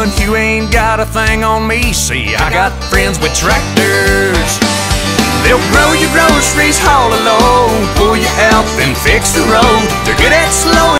one, you ain't got a thing on me. See, I got friends with tractors. They'll grow your groceries, haul a load, pull you out, then fix the road. They're good at slowing